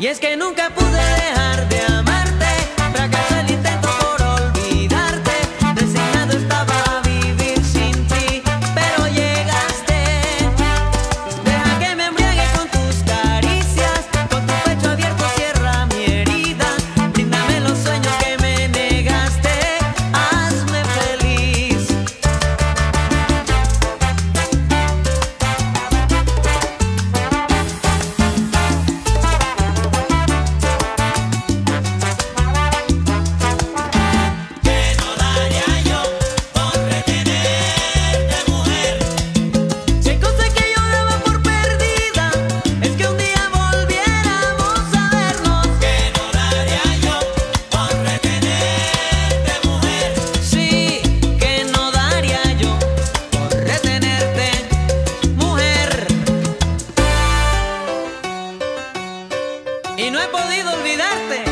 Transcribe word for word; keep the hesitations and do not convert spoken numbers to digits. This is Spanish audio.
Y es que nunca pude dejar de amarte, fracasó el intento por olvidarte, resignado estaba a vivir sin ti, pero llegaste. Deja que me embriague con tus caricias, con tu pecho abierto cierra mi herida, bríndame los sueños que me negaste, hazme feliz. Y no he podido olvidarte.